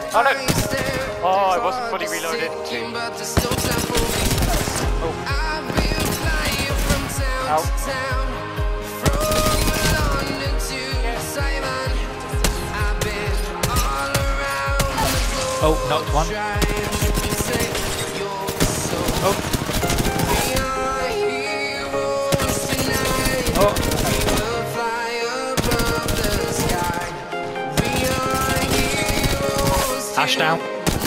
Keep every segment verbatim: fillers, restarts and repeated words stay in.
Oh no! Oh, I wasn't fully reloaded. Oh. Ow. Oh, knocked one. Oh. Oh. Ash down.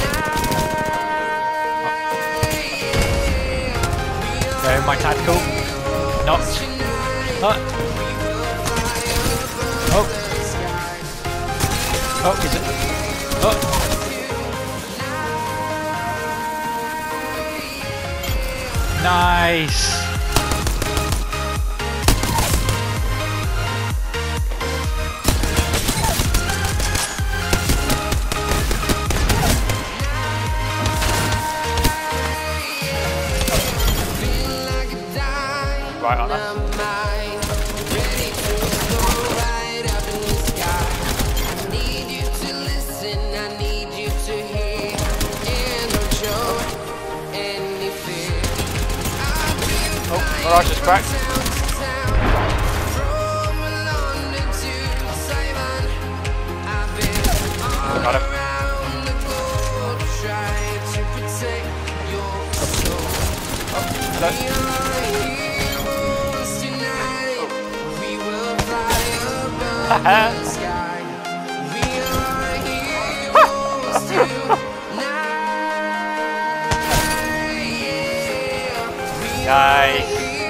Oh. Go, my tactical. Knocked. Oh. Oh. Oh, is it? Oh. Nice. Right on us. Oh, Mirage is cracked. Got him. Oh, nice.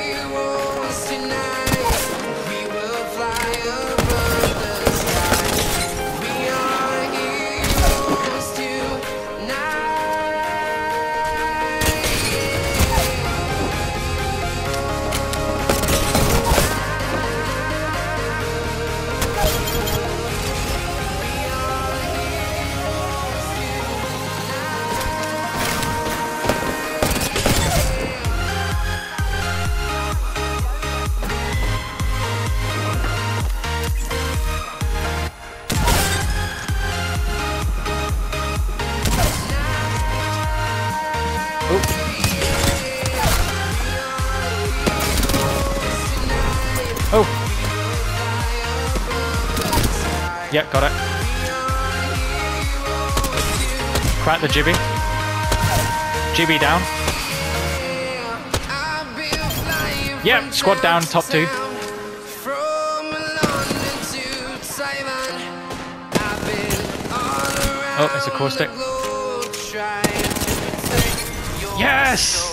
Oh. Yep, got it. Crack the Gibby. Gibby down. Yep, squad down, top two. Oh, it's a core stick. Yes!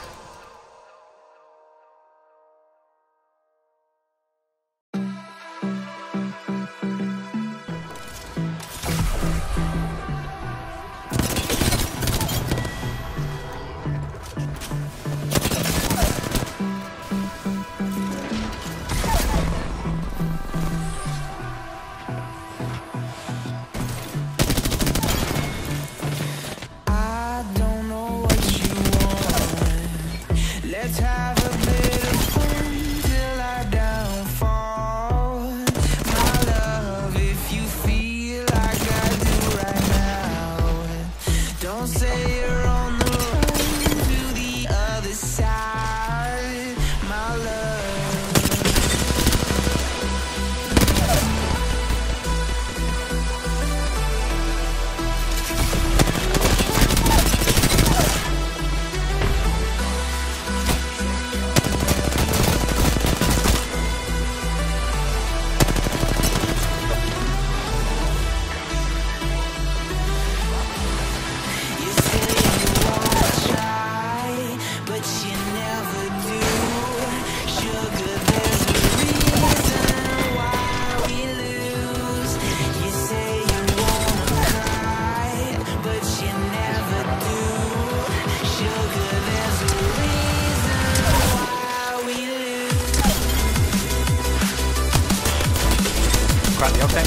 Crack the octane.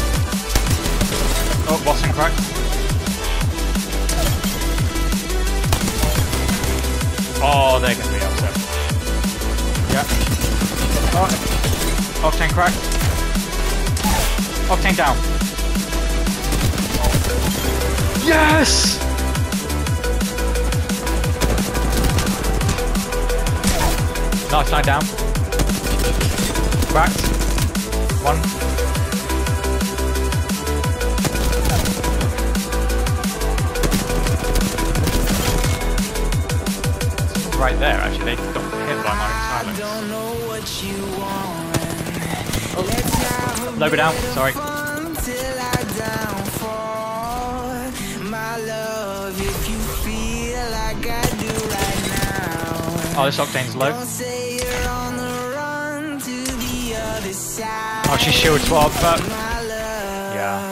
Oh, Boston cracked. Oh, they're going to be upset. Yeah. Oh, octane cracked. Octane down. Yes! Nice, nine down. Cracked. One. Right there, actually, they got hit by my silence. Oh. Low down, sorry. Oh, this Octane's low. Oh, she's shield swap, but yeah.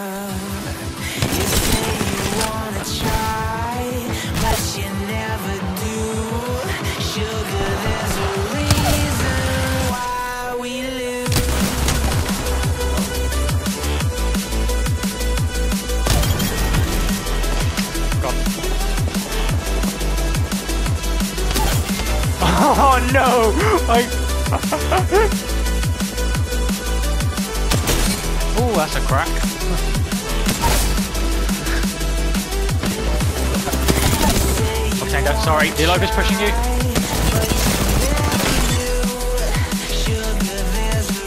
Oh no! I... Oh, that's a crack. Okay, go. Sorry, the Elova's pushing you.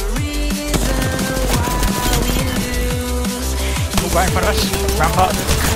Oh, right in front of us. Rampart.